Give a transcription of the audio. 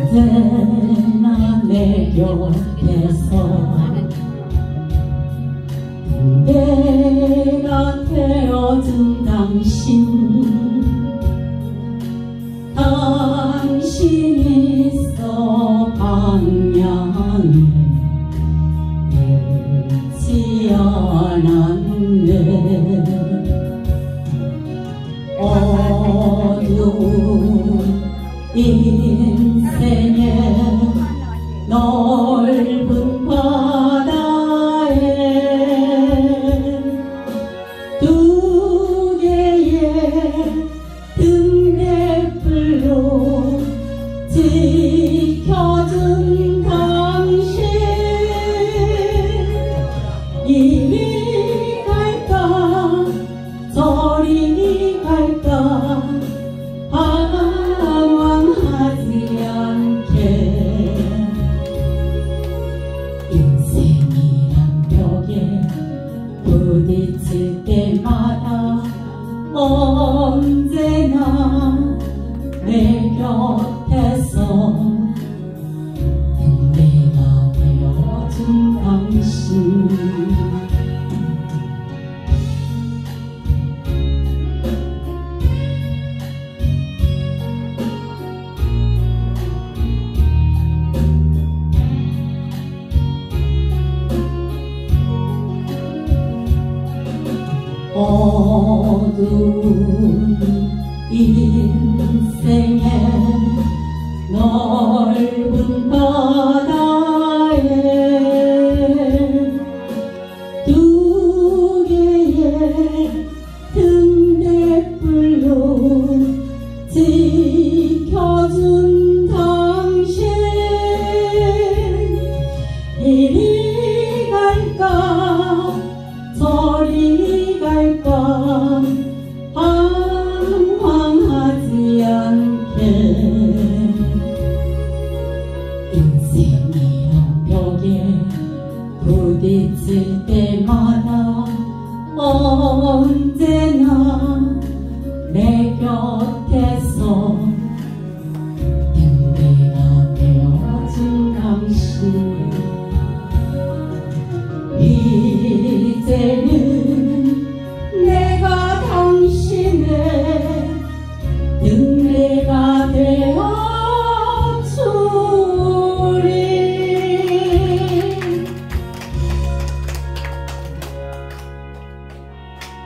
언제나 내 곁에서 내가 되어준 당신이 있어 방향을 잃지 않았네. 어두운 인생의 넓은 바다에 두 개의 등대불로 지켜준 당신, 이리 갈까 저리 갈까 방황하지 않게. 인생이란 벽에 부딪힐 때마다 언제나 내 곁에서 내가 되어준 당신. 어두운 인생의 넓은 바다에 두 개의 등대불로 지켜준 당신, 이리 갈까 저리 갈까 방황하지 않게. 인생이란 벽에 부딪힐 때마다